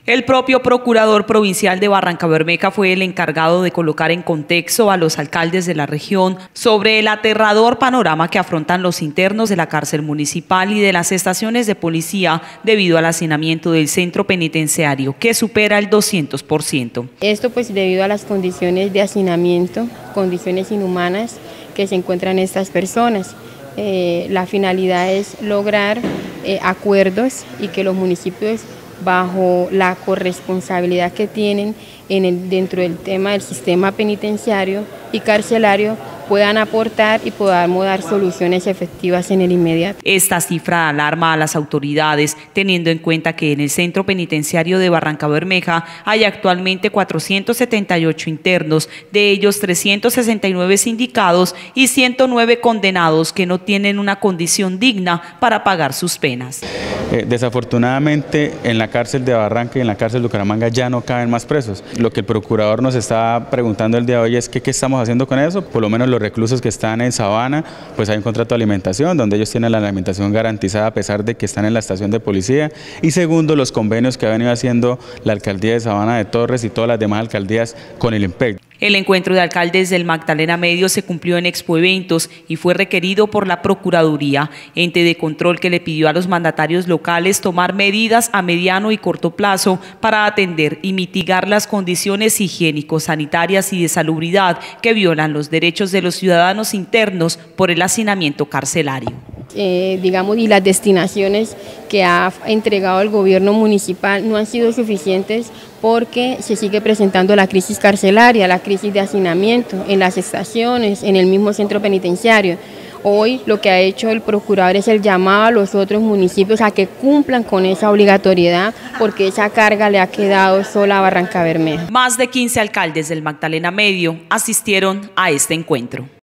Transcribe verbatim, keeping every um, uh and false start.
El propio procurador provincial de Barrancabermeja fue el encargado de colocar en contexto a los alcaldes de la región sobre el aterrador panorama que afrontan los internos de la cárcel municipal y de las estaciones de policía debido al hacinamiento del centro penitenciario, que supera el doscientos por ciento. Esto pues debido a las condiciones de hacinamiento, condiciones inhumanas que se encuentran estas personas. Eh, la finalidad es lograr eh, acuerdos y que los municipios, bajo la corresponsabilidad que tienen en el, dentro del tema del sistema penitenciario y carcelario, puedan aportar y podamos dar soluciones efectivas en el inmediato. Esta cifra alarma a las autoridades, teniendo en cuenta que en el centro penitenciario de Barrancabermeja hay actualmente cuatrocientos setenta y ocho internos, de ellos trescientos sesenta y nueve sindicados y ciento nueve condenados que no tienen una condición digna para pagar sus penas. Eh, desafortunadamente en la cárcel de Barranca y en la cárcel de Bucaramanga ya no caben más presos. Lo que el procurador nos está preguntando el día de hoy es que qué estamos haciendo con eso. Por lo menos los reclusos que están en Sabana, pues hay un contrato de alimentación donde ellos tienen la alimentación garantizada a pesar de que están en la estación de policía. Y segundo, los convenios que ha venido haciendo la alcaldía de Sabana de Torres y todas las demás alcaldías con el IMPEC. El encuentro de alcaldes del Magdalena Medio se cumplió en Expo Eventos y fue requerido por la Procuraduría, ente de control que le pidió a los mandatarios locales tomar medidas a mediano y corto plazo para atender y mitigar las condiciones higiénico-sanitarias y de salubridad que violan los derechos de los ciudadanos internos por el hacinamiento carcelario. Eh, digamos, y las destinaciones que ha entregado el gobierno municipal no han sido suficientes porque se sigue presentando la crisis carcelaria, la crisis de hacinamiento en las estaciones, en el mismo centro penitenciario. Hoy lo que ha hecho el procurador es el llamado a los otros municipios a que cumplan con esa obligatoriedad porque esa carga le ha quedado sola a Barrancabermeja. Más de quince alcaldes del Magdalena Medio asistieron a este encuentro.